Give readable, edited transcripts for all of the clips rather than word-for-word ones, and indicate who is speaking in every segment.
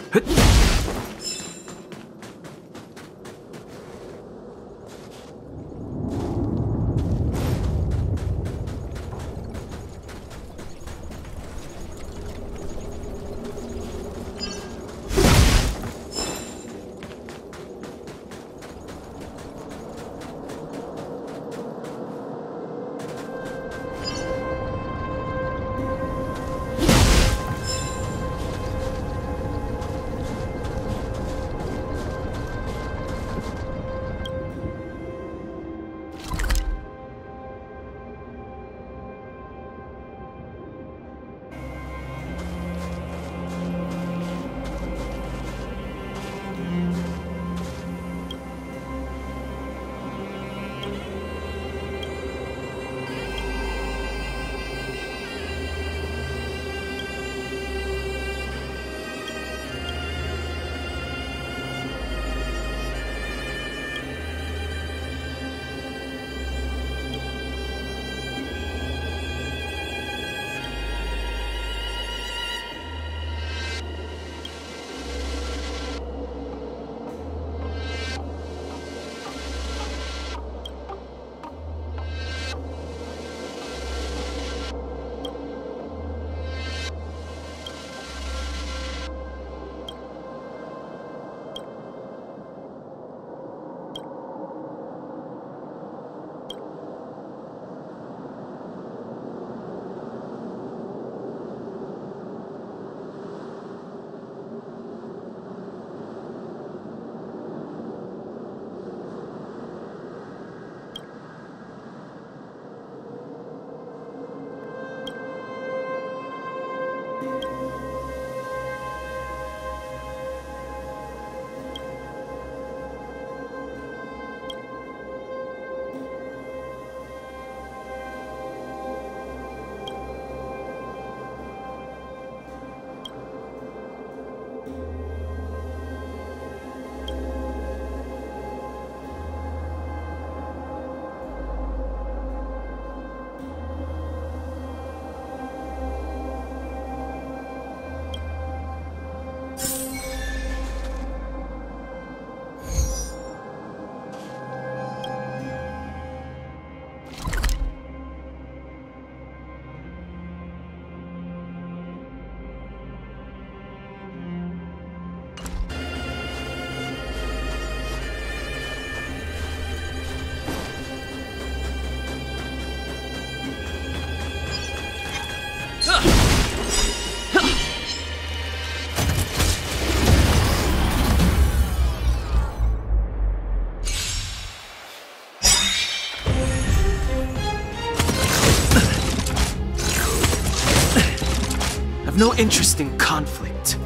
Speaker 1: No interest in conflict.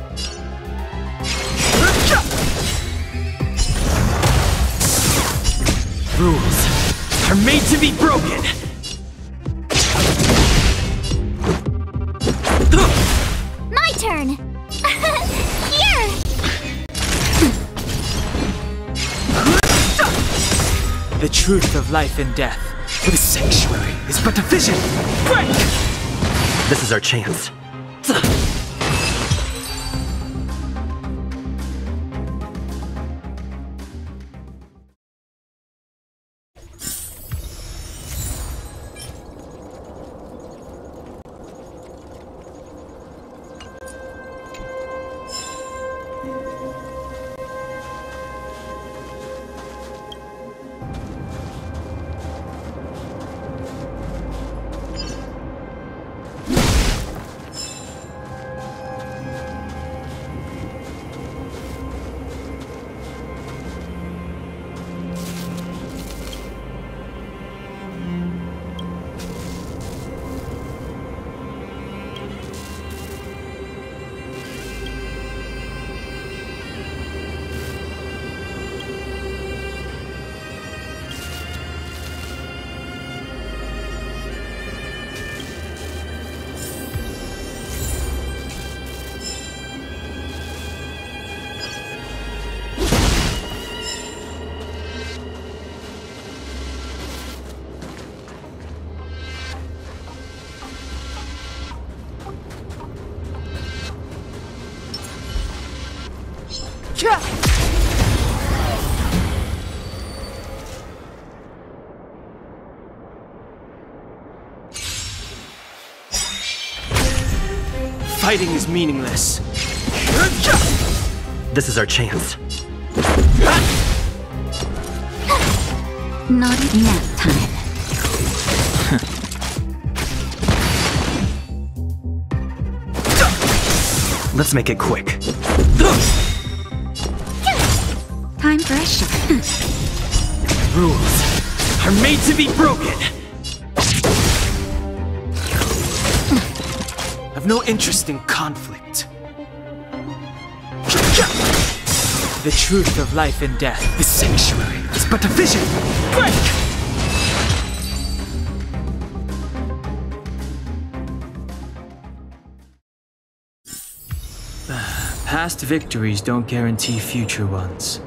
Speaker 1: Rules are made to be broken.
Speaker 2: My turn. Here.
Speaker 1: The truth of life and death. The sanctuary is but a vision. Break!
Speaker 3: This is our chance.
Speaker 1: Fighting is meaningless.
Speaker 3: This is our chance.
Speaker 2: Not nap time.
Speaker 3: Let's make it quick.
Speaker 2: Time for a shot.
Speaker 1: Rules are made to be broken. I've no interest in conflict. The truth of life and death, the sanctuary, is but a vision. Break! Past victories don't guarantee future ones.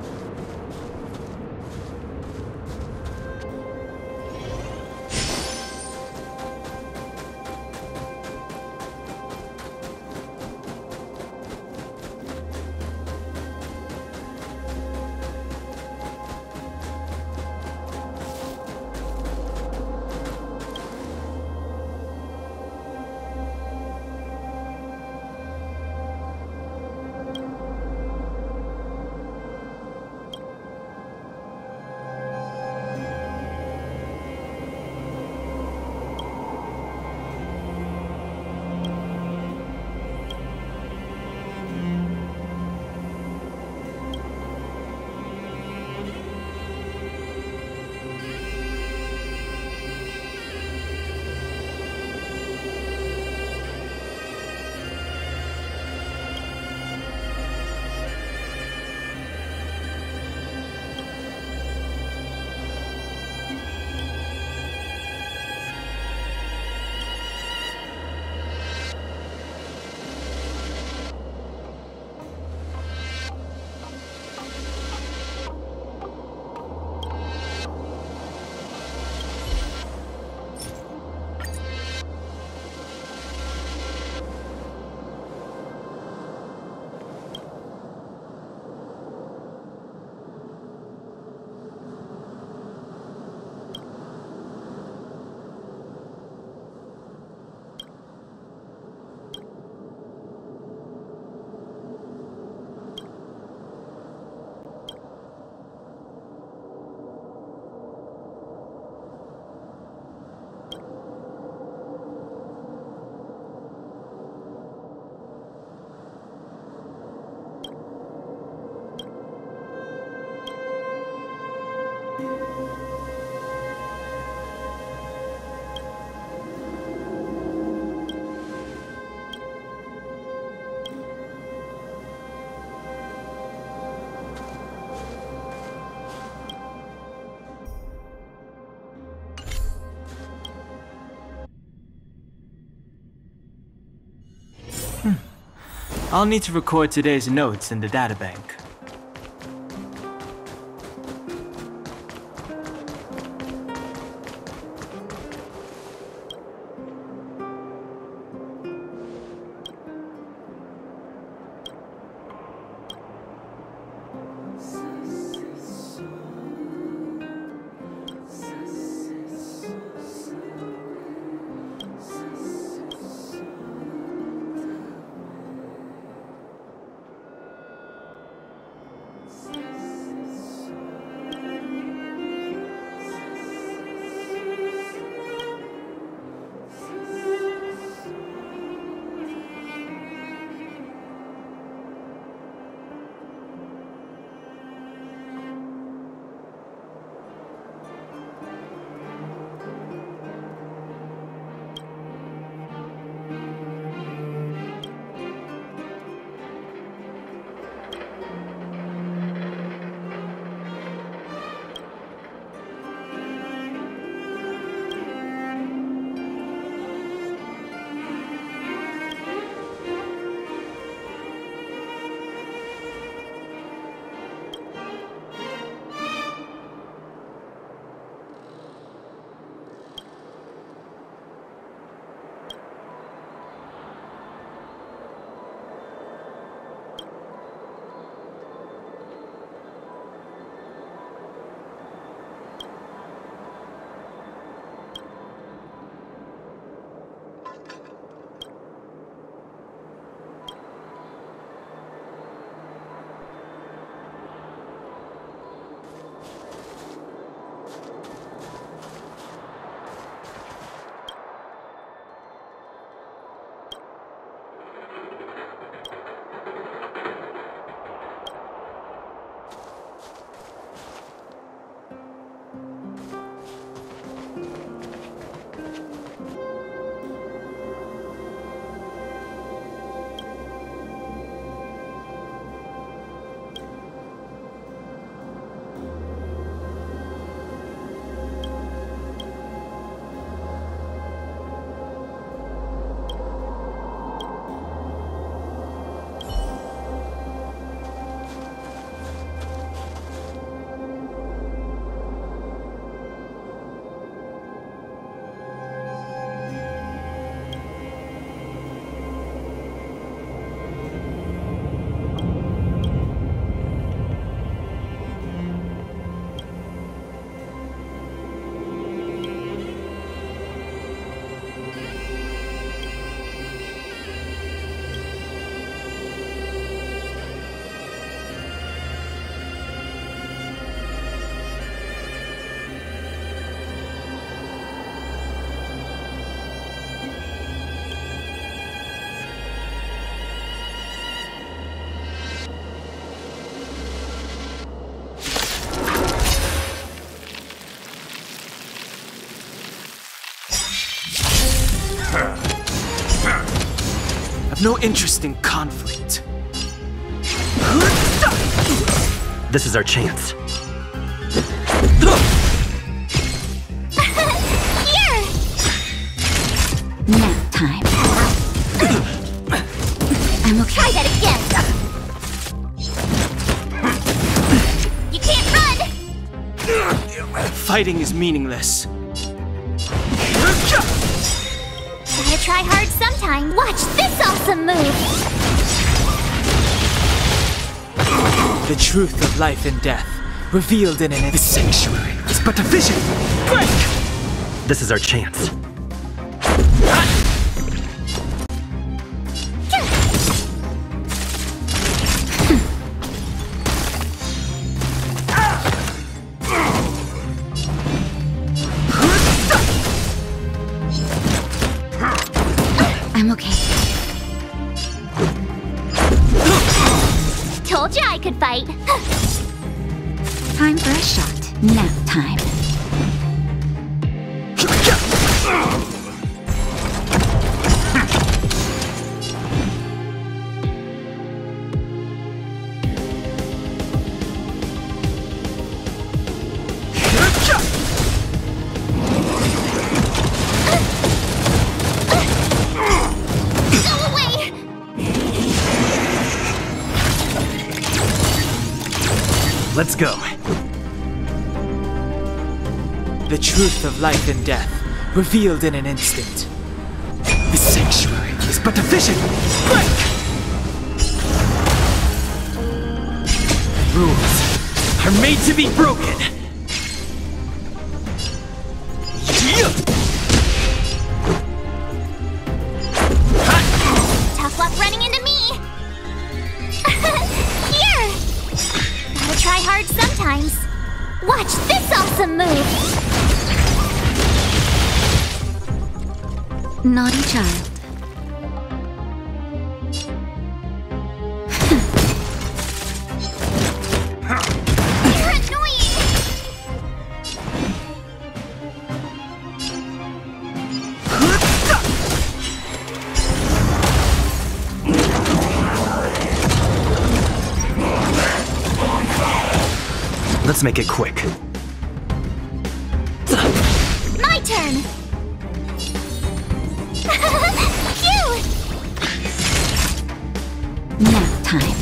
Speaker 1: I'll need to record today's notes in the databank. no interest in conflict.
Speaker 3: This is our chance.
Speaker 2: Here! Nap time. I'm okay.
Speaker 4: Try that again. You can't run.
Speaker 1: Fighting is meaningless.
Speaker 4: Gotta try hard sometime. Watch this awesome move.
Speaker 1: The truth of life and death, revealed in the sanctuary, is but a vision. Break!
Speaker 3: This is our chance.
Speaker 2: I'm okay.
Speaker 4: Told you I could fight.
Speaker 2: Time for a shot. Nap time.
Speaker 4: Go away.
Speaker 3: Let's go.
Speaker 1: The truth of life and death, revealed in an instant. The sanctuary is but a vision. Break!
Speaker 3: Rules are made to be broken.
Speaker 4: Tough luck running into me. Here. Gotta try hard sometimes. Watch this awesome move.
Speaker 2: Naughty child.
Speaker 4: You're annoying.
Speaker 3: Let's make it quick.
Speaker 4: My turn. Phew.
Speaker 2: Nap time.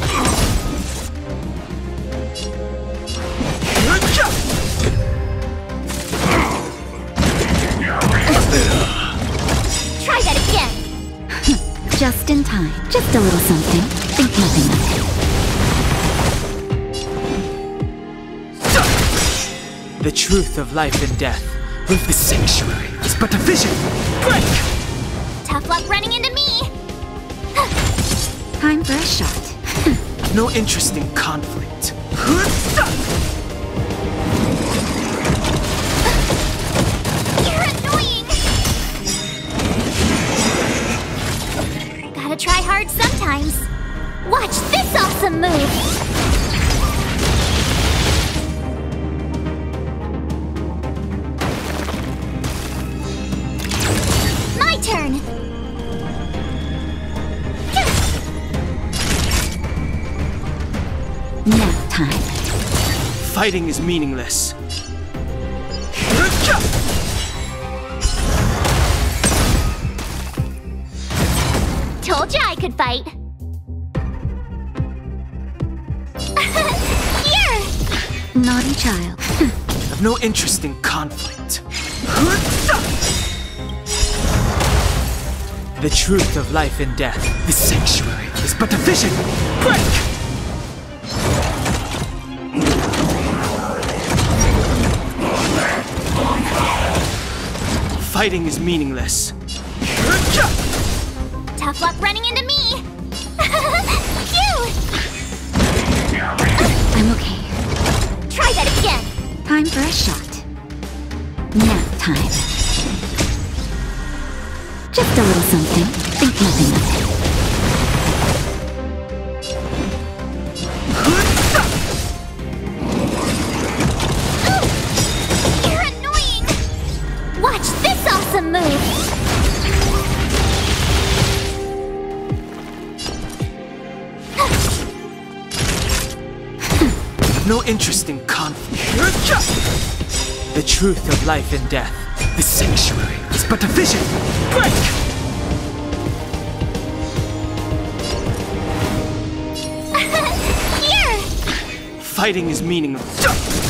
Speaker 4: Try that again.
Speaker 2: Just in time. Just a little something. Think nothing of it.
Speaker 1: The truth of life and death, with the sanctuary, is but a vision. Break!
Speaker 4: Tough luck running into me.
Speaker 2: Time for a shot.
Speaker 1: No interest in conflict.
Speaker 4: You're annoying. Gotta try hard sometimes. Watch this awesome move. My turn.
Speaker 2: Nap time.
Speaker 1: Fighting is meaningless.
Speaker 4: Told you I could fight. Here.
Speaker 2: Naughty child.
Speaker 1: Have no interest in conflict. The truth of life and death, the sanctuary, is but a vision. Break! Fighting is meaningless.
Speaker 4: Tough luck running into me. Phew.
Speaker 2: I'm okay.
Speaker 4: Try that again.
Speaker 2: Time for a shot. Nap time. Just a little something. Think nothing of it.
Speaker 4: You're annoying. Watch this awesome move.
Speaker 1: have no interest in conflict. The truth of life and death. The sanctuary is but a vision. Break!
Speaker 4: Here!
Speaker 1: Fighting is meaningless.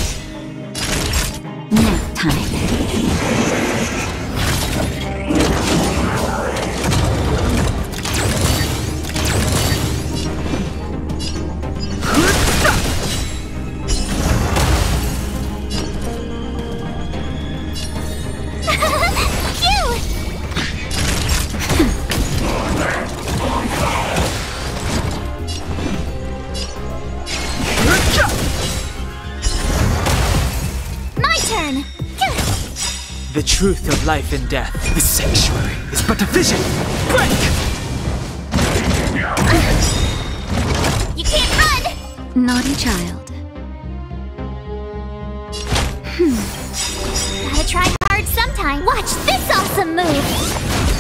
Speaker 2: Nap time.
Speaker 1: The truth of life and death. The sanctuary is but a vision. Break!
Speaker 4: You can't run!
Speaker 2: Naughty child.
Speaker 4: Gotta try hard sometime. Watch this awesome move!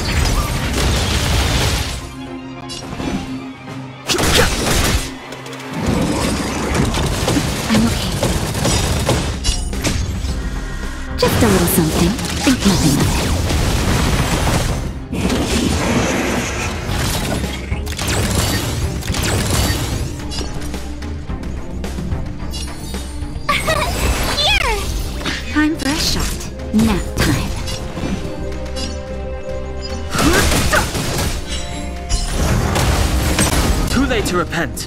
Speaker 2: I'm okay. Just a little something. Think nothing of it.
Speaker 4: Here!
Speaker 2: Time for a shot. Nap time.
Speaker 1: Too late to repent.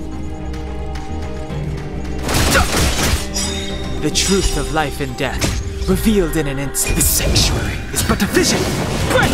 Speaker 1: The truth of life and death, revealed in an instant. The sanctuary is but a vision. Break!